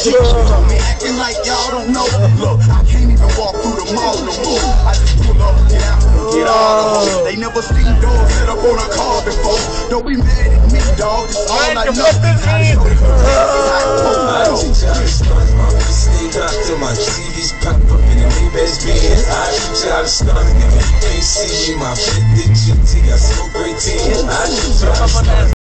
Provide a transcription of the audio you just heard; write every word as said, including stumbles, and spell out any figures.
Me acting like y'all don't know. Look, I can't even walk through the mall no more. I just pull up, get out, get all the hoes. They never seen dogs set up on a car before. Don't be mad at me, dog. It's all I know. I teach you how to stunt, my stay locked till my T Vs pop up in the Maybach's Benz. I teach you how to stunt, nigga. You can't see me, my fifty G T got so great ten. I teach you how to stunt.